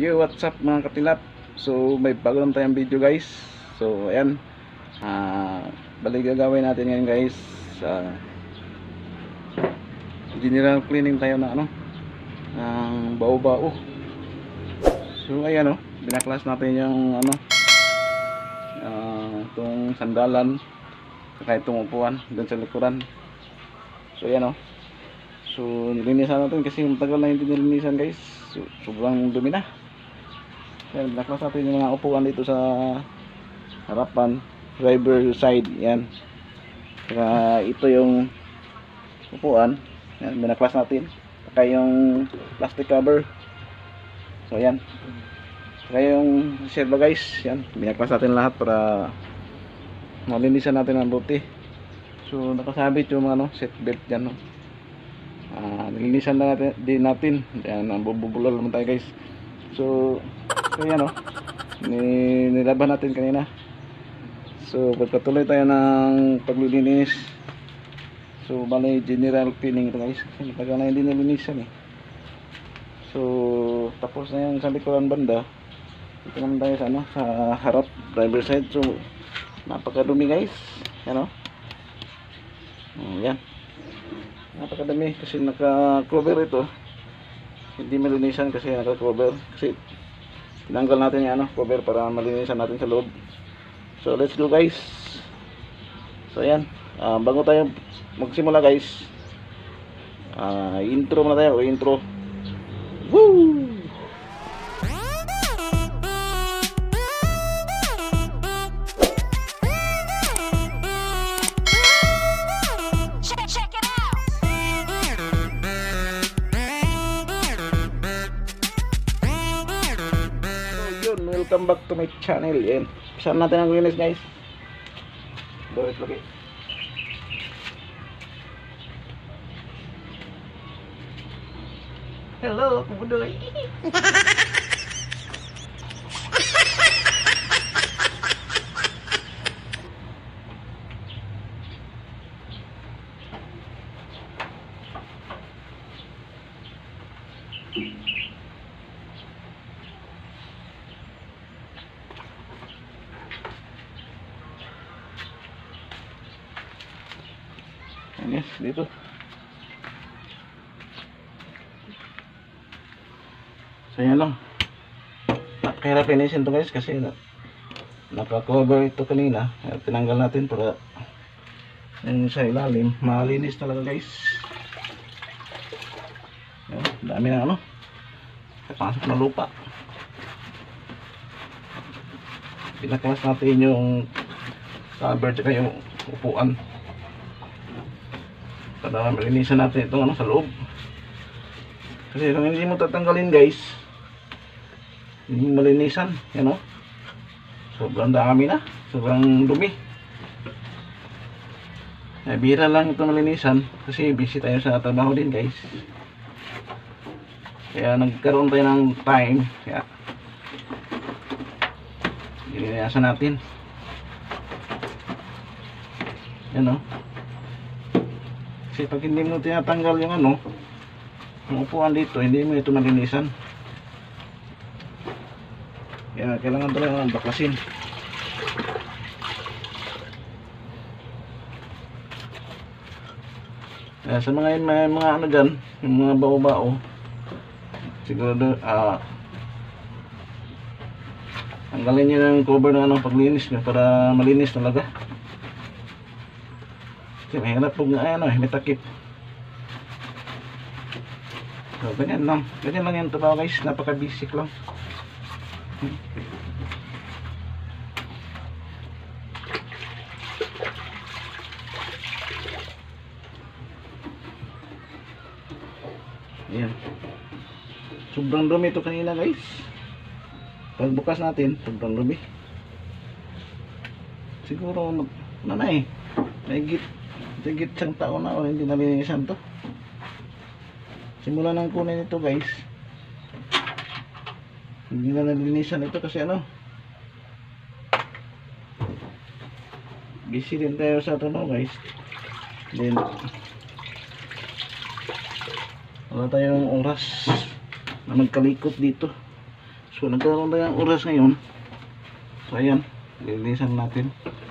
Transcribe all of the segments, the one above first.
Yo, what's up mga katilap? So, may bago lang tayong video guys. So, ayan. Balik gagawin natin ngayon guys. General cleaning tayo na ng bao-bao. So, ayan binaklas natin yung itong sandalan. Saka itong upuan dun sa likuran. So, ayan So, nilinisan natin kasi matagal na hindi nilinisan guys. So, sobrang dumi na. Yan, binaklas natin yung mga upuan dito sa harapan, driver side, yan. Saka ito yung upuan, yan, binaklas natin. Saka yung plastic cover. So yan. Saka yung serba guys, yan, binaklas natin lahat para malinisan natin ang buti. So nakasabit yung seat belt dyan. Nilinisan na din natin. Yan, bubulol naman tayo guys. So yan nilaban natin kanina. So pagpatuloy tayo ng paglilinis. So bali general cleaning ito guys, kasi matagal na hindi nilinisan So tapos na yung sa likuran banda. Ito naman tayo sa harap, driver side. So napakadumi guys. Yan yan, napakadumi kasi naka-cover ito. Hindi malinisan kasi naka-cover, kasi tinanggal natin yung cover para malinisan natin sa loob. So let's go guys. So ayan, bago tayo magsimula guys, intro muna tayo, intro. Woo! Welcome back to my channel. Yan, saan natin ang linis guys. Dorit lagi. Hello, kubudoy. Yes, dito. So yan lang. Nakahirap linisin to guys kasi naka-cover ito kanina. Tinanggal natin para yung sa ilalim malinis talaga guys. Yan, dami na pasok na lupa. Pinaklas natin yung cover tsaka yung upuan para malinisan natin itong sa loob. Kasi kung hindi mo tatanggalin guys, hindi mo malinisan. Yan sobrang dami na, sobrang dumi. Bira lang ito malinisan kasi busy tayo sa trabaho din guys. Kaya nagkaroon tayo ng time, kaya nilinisan natin. Yan kasi pag hindi mo tinatanggal yung yung upuan dito, hindi mo ito malinisan. Kaya kailangan talaga baklasin. Sa mga dyan, yung mga bao-bao, siguro tanggalin nyo ng cover ng paglinis nyo para malinis talaga. Kasi mahirap pag may takip. So ganyan lang yung trabaho guys, napaka basic lang. Ayan, sobrang dumi ito kanina guys. Pagbukas natin, sobrang dumi. Siguro higit isang taon na hindi nalinisan to. Simula nang kunin ito guys, hindi na nalinisan ito kasi busy din tayo sa guys. Then wala tayong oras na magkalikot dito. So nagkaroon tayo ng oras ngayon. So ayan, lilinisan natin.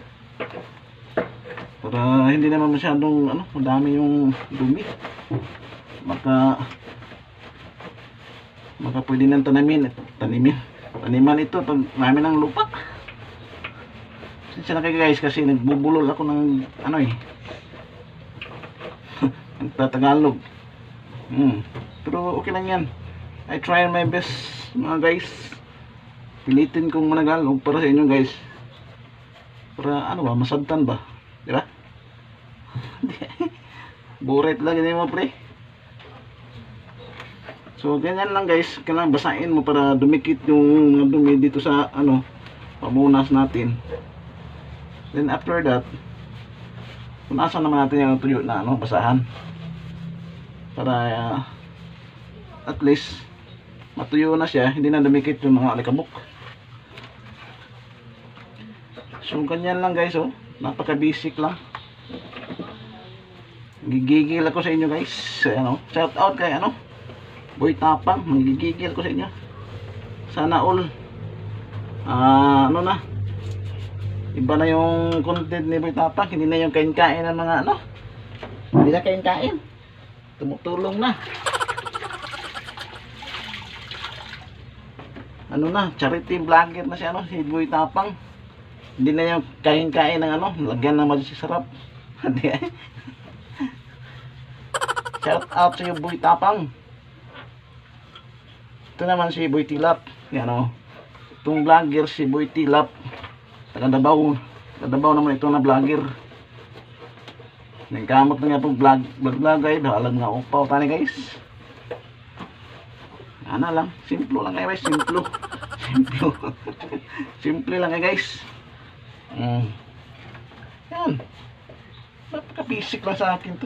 Para hindi naman masyadong madami yung dumi. Maka pwede nang taniman ito pag namin ng lupa. Siya na kayo guys kasi nagbubulol ako ng nagtatagalog. Pero okay lang yan. I try my best mga guys. Pilitin kong managalog para sa inyo guys. Para masabtan ba? Diba? Buret lang yun mo pre. So ganyan lang guys. Kailangan basahin mo para dumikit yung mga dumi dito sa pamunas natin. Then after that, punasan naman natin yung tuyo na basahan. Para at least matuyo na siya, hindi na dumikit yung mga alikabok. So ganyan lang guys, napaka basic lang. Gigigil ako sa inyo guys. Shout out kay Boy Tapang, magigigil ko sa inyo. Sana all iba na yung content ni Boy Tapang, hindi na yung kain-kain ng mga hindi na kain-kain. Tumutulong na. Charity vlogger na siya si Boy Tapang. Hindi na yung kain-kain ng lagyan ng masisarap. Shout out sa iyo Boy Tapang. Ito naman si Boy Tilap. Itong vlogger si Boy Tilap. Taga Davao naman ito na vlogger. Nagkamot na nga pong vlog guys. Halag nga upaw tani guys. Lang, simple lang guys, simple. Simple lang guys. Yan. Napaka basic lang sa akin to.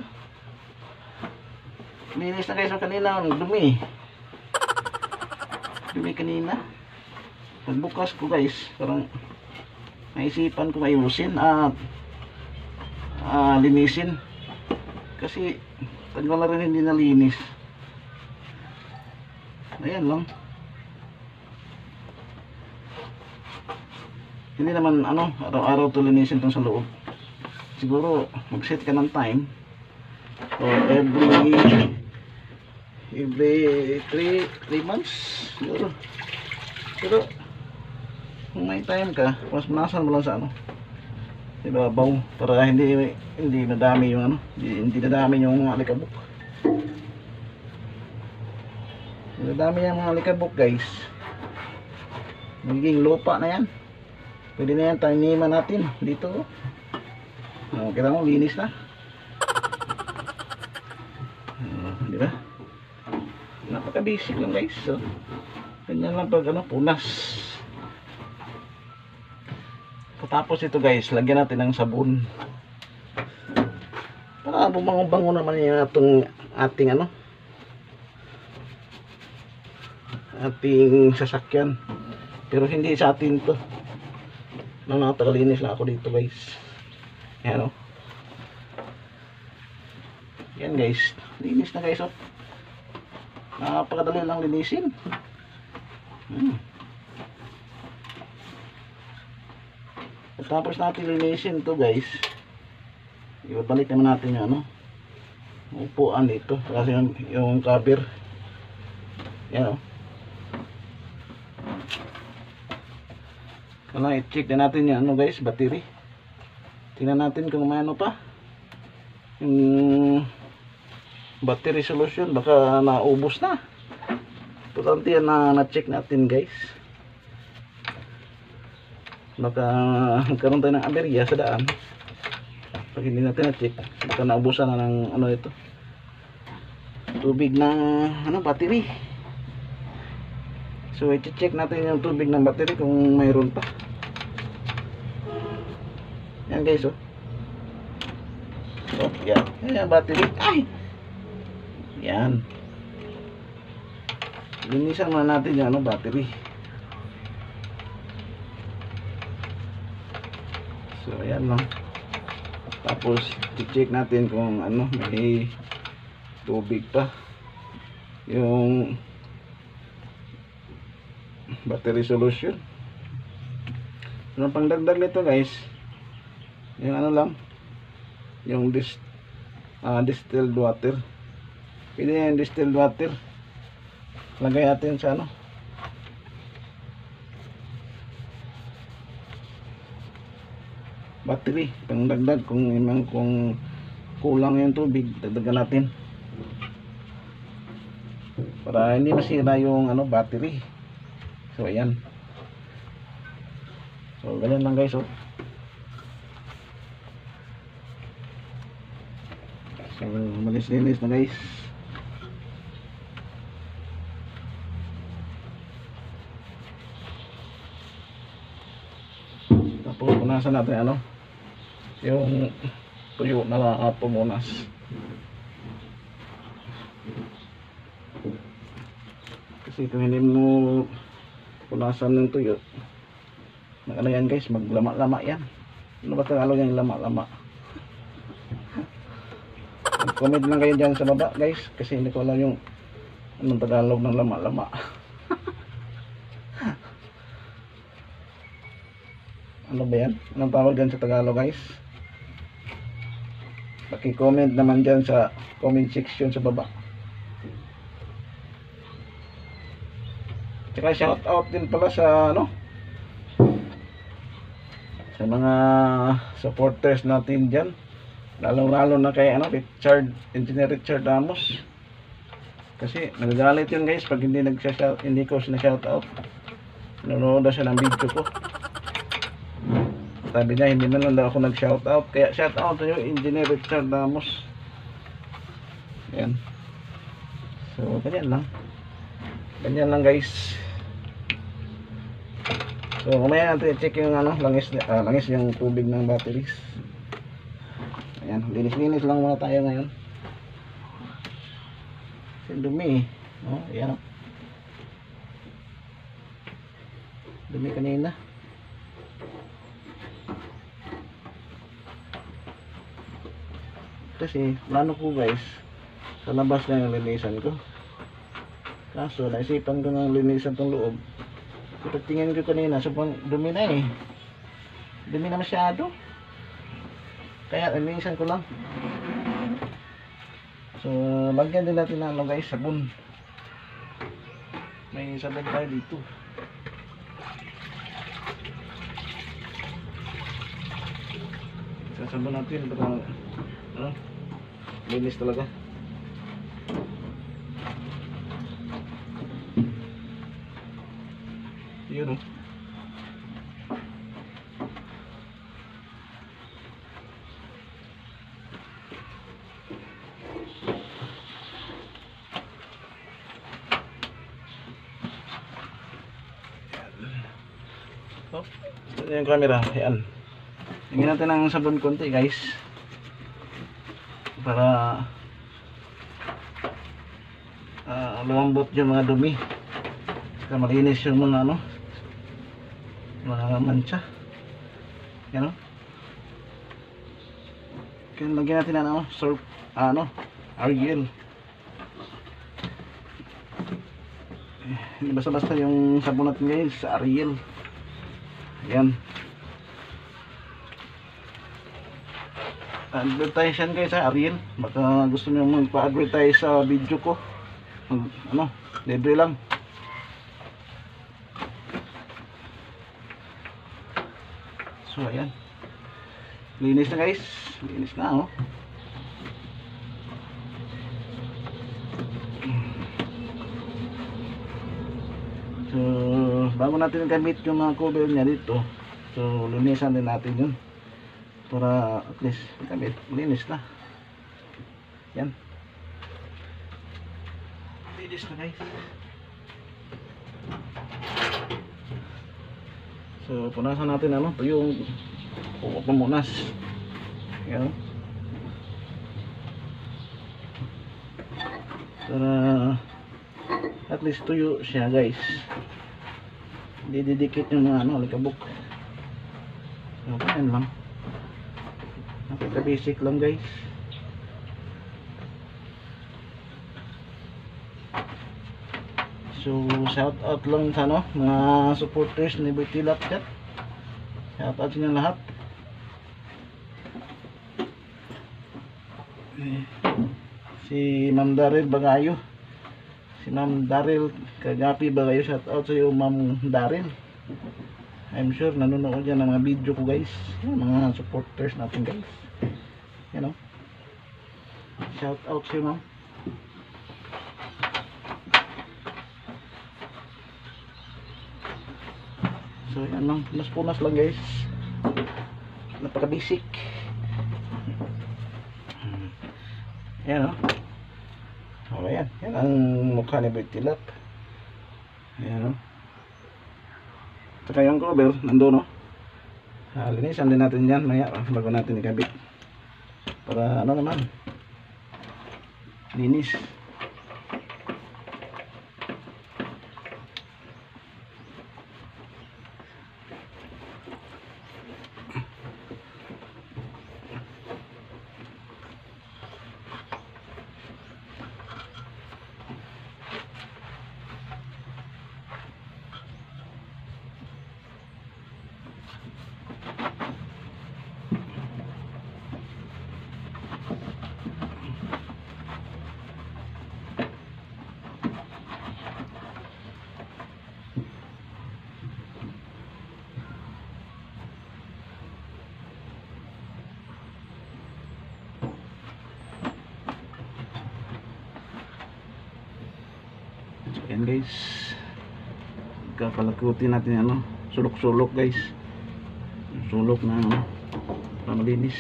Linis na guys kanina, dumi kanina. Pagbukas ko guys, parang naisipan ko ayusin at linisin. Kasi tagal na rin hindi nalinis. Ayan lang. Hindi naman araw-araw to linisin tong sa loob. Siguro mag-set ka ng time. Or every 3 months siguro. Pero kung may time ka, mas manasan mo lang sa ibabaw para hindi nadami yung hindi nadami yung mga alikabok. Nadami yung mga alikabok guys. Magiging lupa na yan. Pwede na yan taniman natin dito. Kita mo linis na. Di ba? Napaka basic lang guys. So, ganyan lang pag punas. Tapos ito guys, lagyan natin ng sabon. Para bumango-bango naman yung ating ating sasakyan. Pero hindi sa atin to. Nakakalinis lang ako dito guys. Yan yan guys, linis na guys napakadali lang linisin. Tapos natin linisin to guys, ibabalik naman natin yung upuan dito kasi yung cover yan i-check na natin yung guys, battery. Tingnan natin kung may pa yung battery solution, baka naubos na. Importante yan na-check natin guys. Baka magkaroon tayo ng aberya sa daan pag hindi natin na-check. Baka naubusan na ng ito tubig ng battery. So i-check natin yung tubig ng battery kung mayroon pa. Yan guys yan yung battery. Ay, yan, linisan muna natin yung battery. So ayan lang. Tapos i-check natin kung may tubig pa yung battery solution. Ang pangdagdag nito guys, yung ano lang, yung distilled water. Pwede yung distilled water, lagay natin sa ano, battery, pangdagdag kung kulang yung tubig, dagdagan natin para hindi masira yung ano, battery. So ayan, so ganyan lang guys. So malis-linis na guys. Tapos punasan natin ano, yung tuyo na pumunas. Kasi kung hindi mo punasan ng tuyo, ano yan guys, maglama-lama yan. Ano ba Tagalog yung lama-lama? Comment lang kayo dyan sa baba guys, kasi hindi ko alam yung anong Tagalog ng lama-lama. Ano ba yan? Anong tawag dyan sa Tagalog guys? Paki-comment naman dyan sa comment section sa baba. Tsaka shout out din pala sa ano, sa mga supporters natin dyan, lalong-lalo na kay ano, Engineer Richard Ramos. Kasi nagagalit yun guys pag hindi ko sinashout out. Nanonood siya ng video ko, sabi niya hindi man lang daw ako nag-shout out. Kaya shout out to you, Engineer Richard Ramos. Ayan. So ganyan lang guys. So mamaya natin i-check yung ano, langis yung tubig ng batteries. Ayan, linis-linis lang muna tayo ngayon. Kasi dumi eh. Oh, ayan. Dumi kanina. Kasi plano ko guys, sa labas na yung linisan ko. Kaso naisipan ko ng linisan tong loob. Pagtingin ko kanina, sobrang dumi na eh. Dumi na masyado. Kaya linisan ko lang. So lagyan din natin ng ano guys, sabon. May sabon tayo dito. Sasabon natin para ano, linis talaga. Yun o. So, ito yung camera. Ayan. Tingnan natin ng sabon konti guys, para lumambot yung mga dumi, para malinis yung mga ano, mga mancha. Yan o. Kaya lagyan natin ng ano, surf, Ariel. Hindi basta-basta yung sabon natin guys, Ariel. Ayan. Advertise yan guys sa Ariel. Baka gusto nyo magpa-advertise sa video ko. Ano, libre lang. So ayan, linis na guys, linis na oh. So bago natin gamit yung mga cover nya dito, so linisan din natin yun para at least gamit, linis na. Yan, linis na guys. So punasan natin ano, ito yung pumunas. Yan. Para at least tuyo siya guys. Hindi didikit yung mga ano, likabok. So yan lang. Napaka basic lang guys. So shout out lang sa ano, mga supporters ni Bertilap chat. Shout out sa inyo lahat. Si Ma'am Daryl Bagayo, si Ma'am Daryl Kagapi Bagayo, shout out sa iyo Ma'am Daryl. I'm sure nanonood yan ng mga video ko guys. Yan, mga supporters natin guys. You know, shout out sa iyo ma'am. So yan lang, punas lang guys. Napaka basic. Yan o. O yan, yan ang mukha ni Bertilap. Ayan o. Saka yung cover, nandun o. Linisan din natin yan maya bago natin ikabit. Para ano naman, linis. Ayan guys, kapalakutin natin ano, sulok-sulok guys, sulok na ano, para malinis.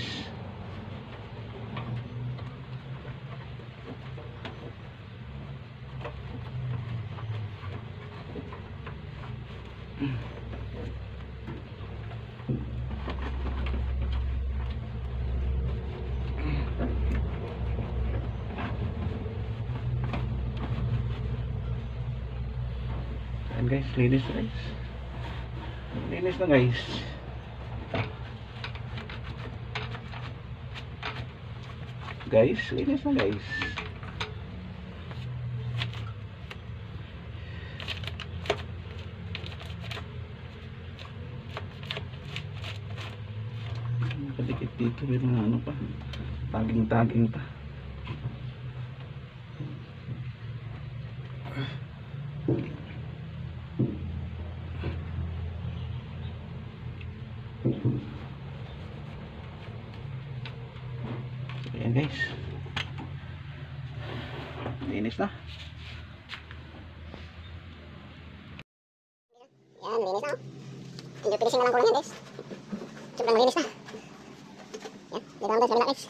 Ayan guys, linis na guys. Linis na guys. Guys, linis na guys. Kadikit dito, may mga ano pa, taging-taging pa. Ayan guys, linis na. Yan, linis na. Hindi finishing na lang kulang yan guys. Sobrang linis na. Yan, dito lang guys, kabila guys.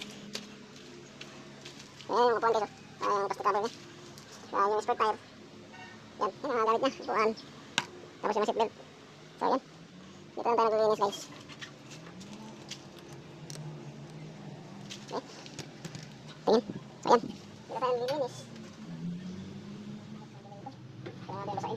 Yan yung upuan guys. Yung plastic cover niya. Yung spare tire. Yan, yan ang mga gamit niya. Upuan. Tapos yung mga seatbelt. So yan, dito lang tayo naglilinis guys. Okay. Tingin. So yan, dito tayo naglilinis. Kaya natin basahin.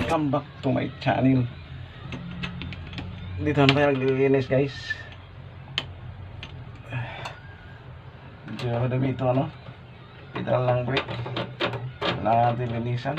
Welcome back to my channel. Dito na tayo naglilinis guys. Medyo madami ito ano. Pedal ng brake. Kailangan natin linisan.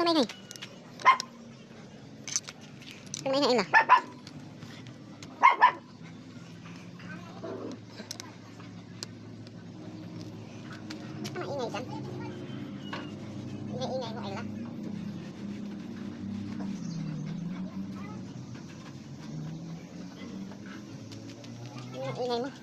ito maingay? Ito maingay ila. Ano maingay dyan? Ingay-ingay mo ila. Ingay mo.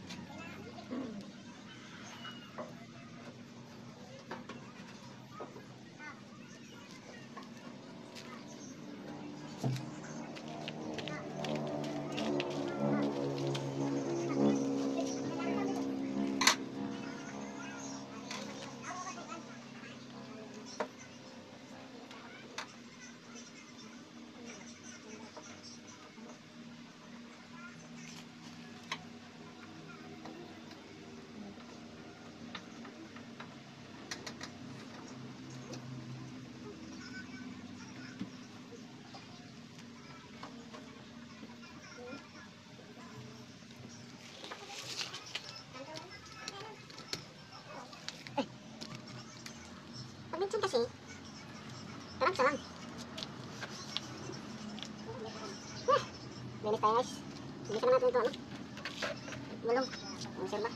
Pag minsan kasi, karang lang. Linis tayo guys. Hindi naman natin ito ano. Gulong. Ang sirba.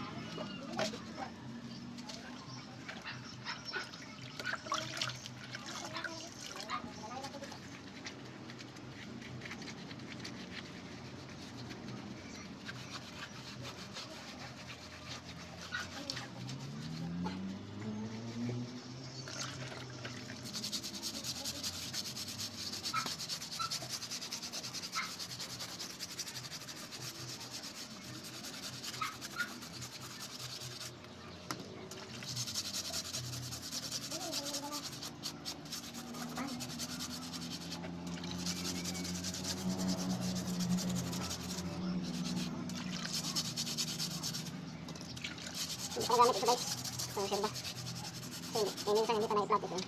Hindi pa nagamit ito guys. So, sirba. So, minsan hindi pa na-i-plat ito.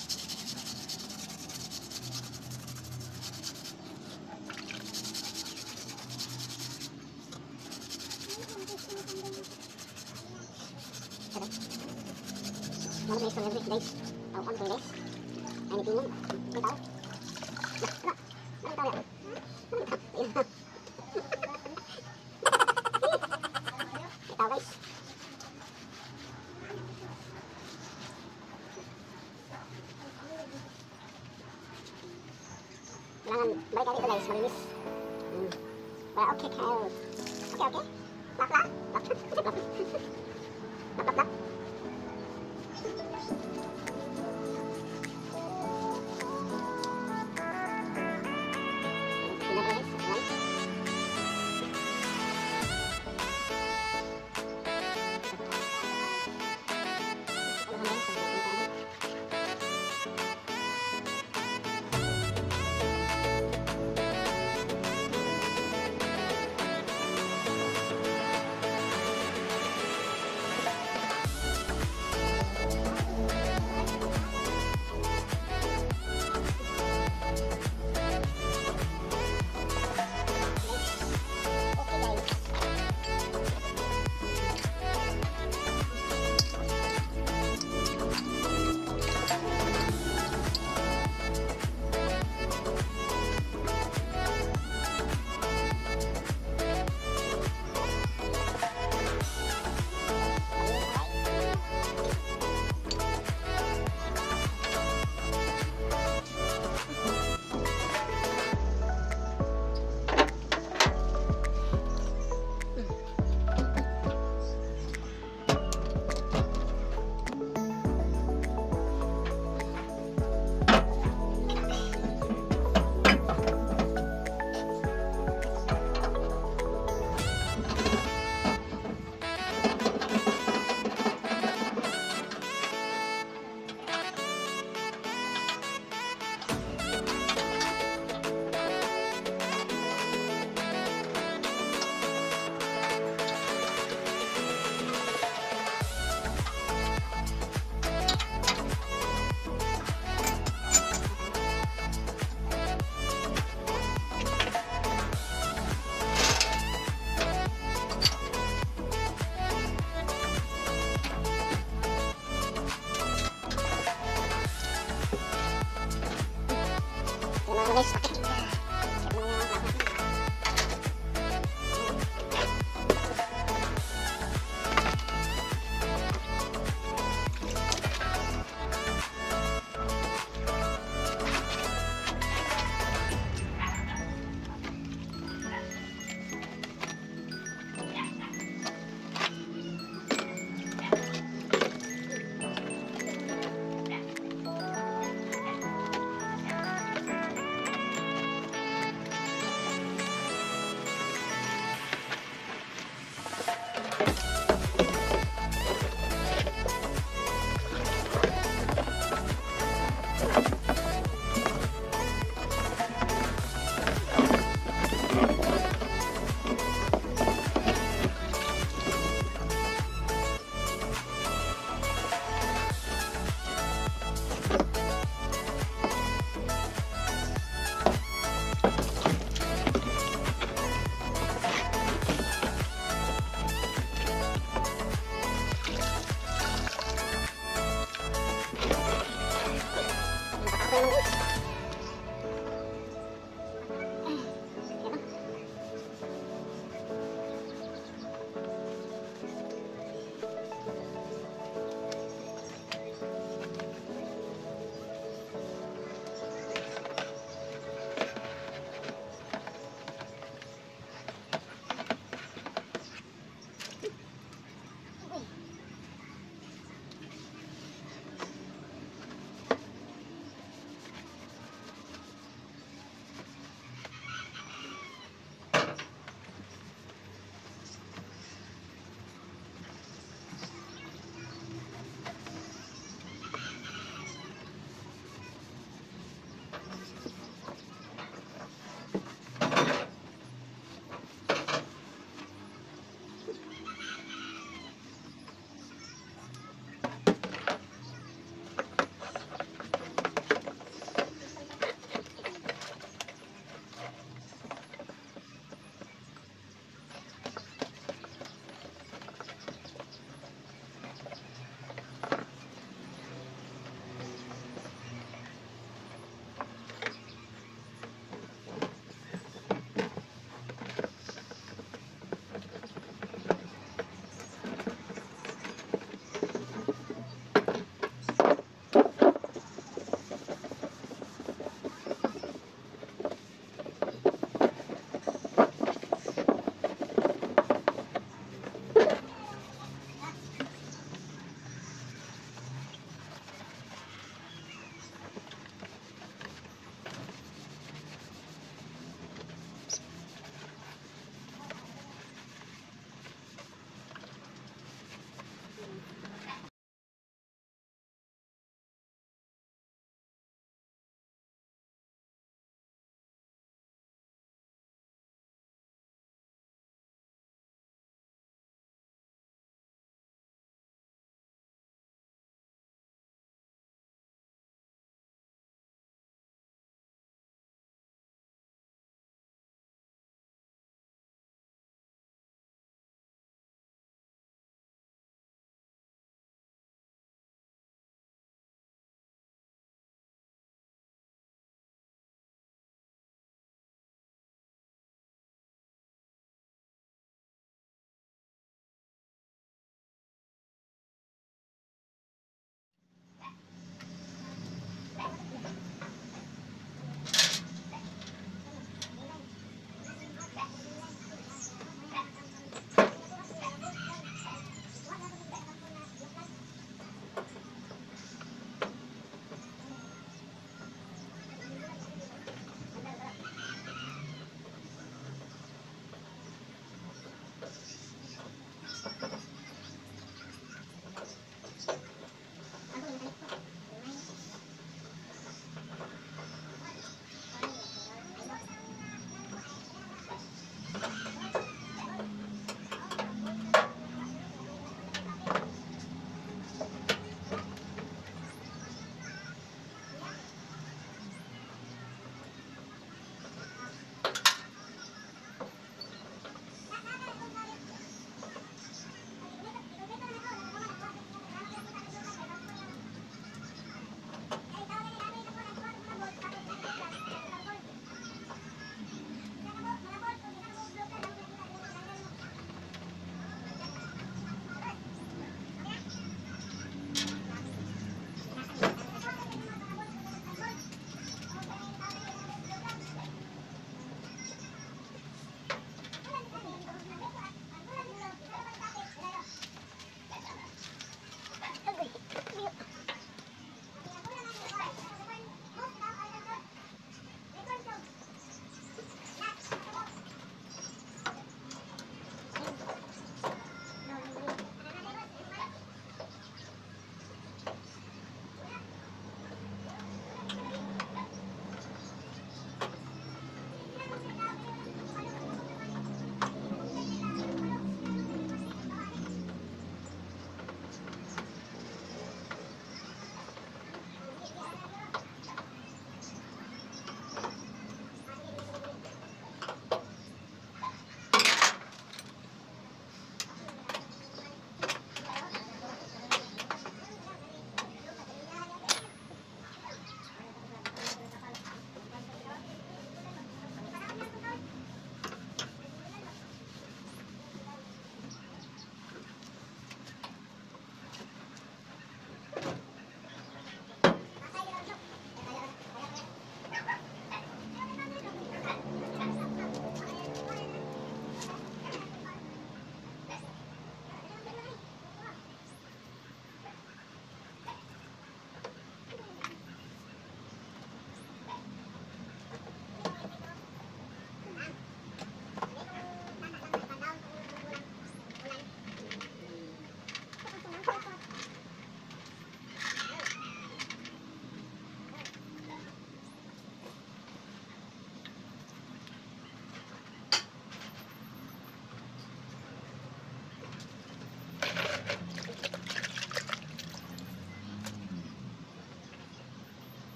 Malas na istorya guys. Tawag ko guys. Ay, nitingin. May tao. May tao yan. May tao guys. Kailangan balik natin ito guys, malinis. Well, okay kayo. Okay. Lap. Lap. mga guys, sakit. Sakit mo yung lakas.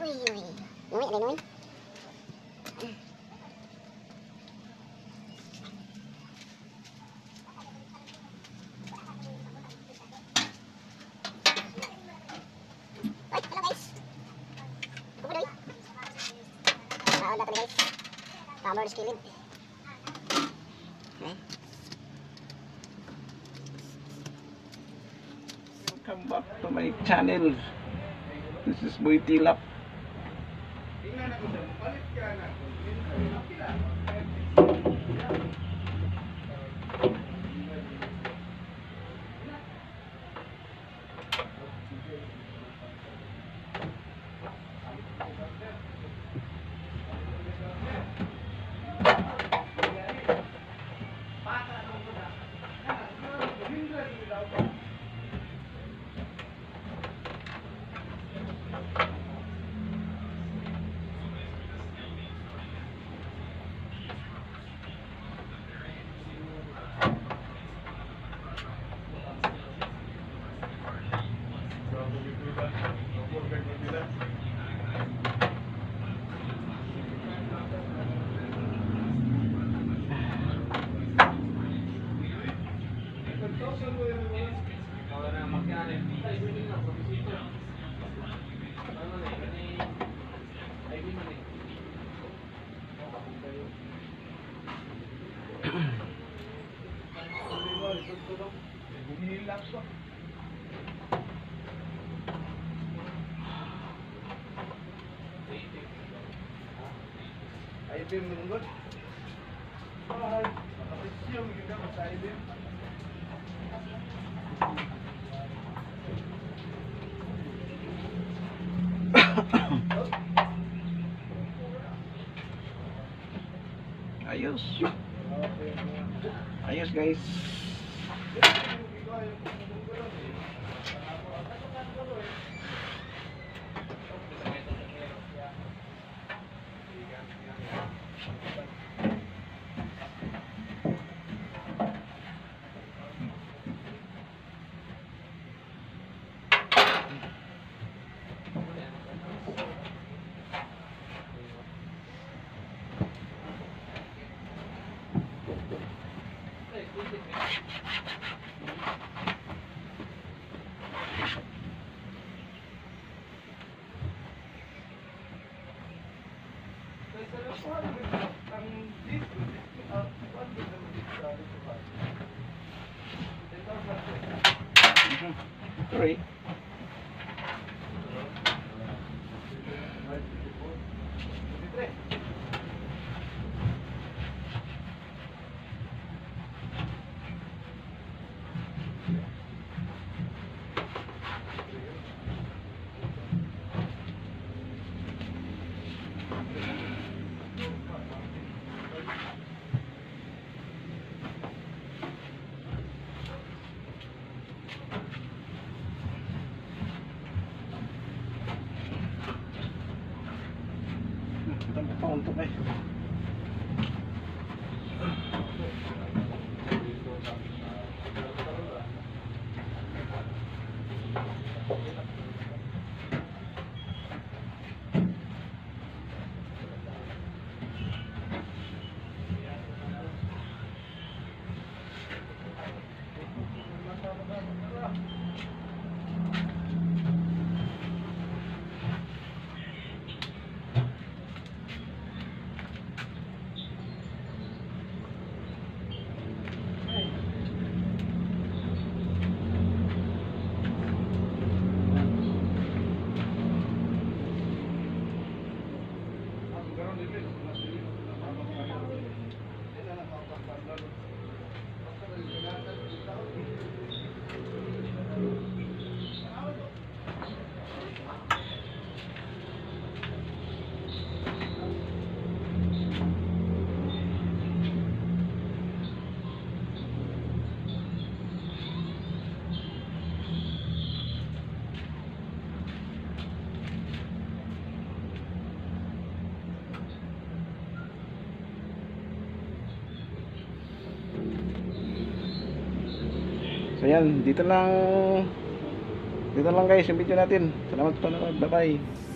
Uy, uy. Nuwi, ada nuwi. Ay, hello guys. Kumadoy. Kaon na to guys. Camera skilled. Okay. Welcome back to my channel. This is Boy Tilap. Ayos. Ayos guys. Sorry. Untuk So yan, dito lang guys yung video natin. Salamat sa panonood. Bye bye.